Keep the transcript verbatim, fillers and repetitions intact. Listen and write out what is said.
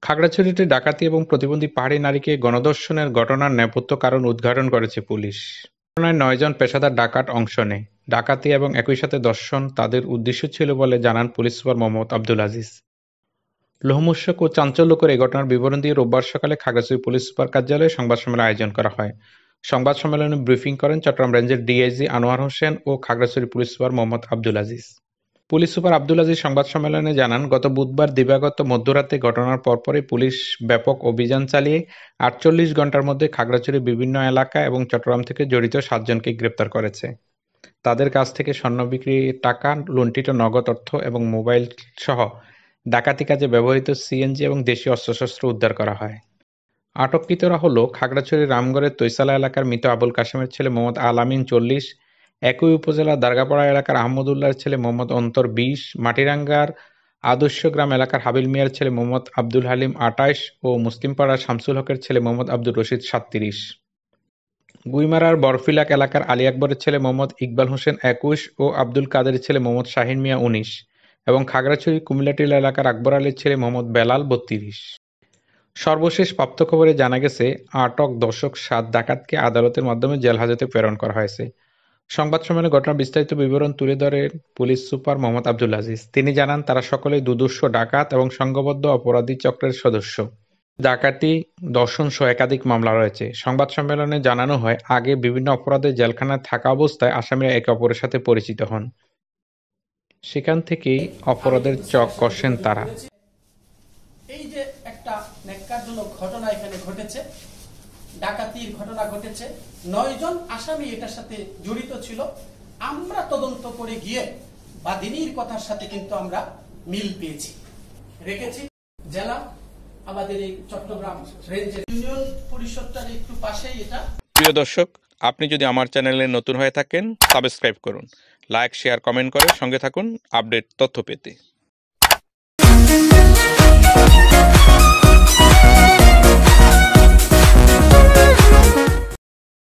খাগড়াছড়িতে ডাকাতি এবং প্রতিবন্ধী পাহাড়ি নারীকে গণধর্ষণের ঘটনার নেপথ্য কারণ উদ্ঘাটন করেছে পুলিশ। ঘটনায় নয়জন পেশাদার ডাকাত অংশ নেয়। ডাকাতি এবং একই সাথে ধর্ষণ তাদের উদ্দেশ্য ছিল বলে জানান পুলিশ সুপার মোহাম্মদ আব্দুল আজিজ। লোমহর্ষক ও চাঞ্চল্যকর এই ঘটনার বিবরণ দিয়ে রোববার সকালে খাগড়াছড়ি পুলিশ সুপার কার্যালয়ে সংবাদ সম্মেলন আয়োজন করা হয়। সংবাদ সম্মেলনে ব্রিফিং করেন চট্টগ্রাম রেঞ্জের ডিআইজি আনোয়ার হোসেন ও Khagrachari police super Mohammad Abdul Aziz. Police super Abdul Aziz সংবাদ সম্মেলনে জানান, গত বুধবার দিবাগত মধ্যরাতে ঘটনার পরপরই পুলিশ ব্যাপক অভিযান চালিয়ে আটচল্লিশ ঘণ্টার মধ্যে খাগড়াছড়ির বিভিন্ন এলাকা এবং চট্টগ্রাম থেকে জড়িত সাতজনকে গ্রেপ্তার করেছে। তাদের কাছ থেকে স্বর্ণ বিক্রির টাকা, লুণ্ঠিত নগদ অর্থ এবং মোবাইল সহ ডাকাতি কাজে ব্যবহৃত সিএনজি এবং দেশীয় অস্ত্রশস্ত্র উদ্ধার করা হয়। আটককৃতরা হল খাগড়াছড়ির রামগড়ের তৈসালা এলাকার মৃত আবুল কাশেমের ছেলে মোহাম্মদ আলামিন চল্লিশ, একই উপজেলার দারগাপাড়া এলাকার আহমদুল্লাহর ছেলে মোহাম্মদ অন্তর বিশ, মাটিরাঙ্গার আদর্শ গ্রাম এলাকার হাবিল মিয়ার ছেলে মোহাম্মদ আব্দুল হালিম আটাইশ ও মুসলিমপাড়ার শামসুল হকের ছেলে মোহাম্মদ আব্দুর রশিদ সাতত্রিশ। গুইমারার বরফিলাক এলাকার আলী আকবরের ছেলে মোহাম্মদ ইকবাল হোসেন একুশ ও আব্দুল কাদের ছেলে মোহাম্মদ শাহিন মিয়া উনিশ এবং খাগড়াছড়ি কুমিল্লাটিলা এলাকার আকবর আলীর ছেলে মোহাম্মদ বেলাল বত্রিশ। সর্বশেষ প্রাপ্ত খবরে জানা গেছে, আটক দশক সাত ডাকাতকে আদালতের মাধ্যমে জেল হাজতে প্রেরণ করা হয়েছে। সংবাদ সম্মেলনে ঘটনার বিস্তারিত বিবরণ তুলে ধরেন পুলিশ সুপার মোহাম্মদ আব্দুল আজিজ। তিনি জানান, তারা সকলেই দুর্ধর্ষ ডাকাত এবং সংঘবদ্ধ অপরাধী চক্রের সদস্য। ডাকাতি, ধর্ষণ সহ একাধিক মামলা রয়েছে। সংবাদ সম্মেলনে জানানো হয়, আগে বিভিন্ন অপরাধে জেলখানায় থাকা অবস্থায় আসামিরা একে অপরের সাথে পরিচিত হন। সেখান থেকেই অপরাধের চক কষেন তারা। এই যে একটা ন্যাক্কারজনক ঘটনা এখানে ঘটেছে, ডাকাতির ঘটনা ঘটেছে, নয় জন আসামি এটার সাথে জড়িত ছিল। আমরা তদন্ত করে গিয়ে বাদীর কথার সাথে কিন্তু আমরা মিল পেয়েছি, রেখেছি। জেলা আমাদের এই চট্টগ্রাম রেঞ্জের ইউনিয়ন পরিষদটার একটু পাশেই এটা। প্রিয় দর্শক, আপনি যদি আমার চ্যানেলে নতুন হয়ে থাকেন, সাবস্ক্রাইব করুন, লাইক, শেয়ার, কমেন্ট করে সঙ্গে থাকুন আপডেট তথ্য পেতে।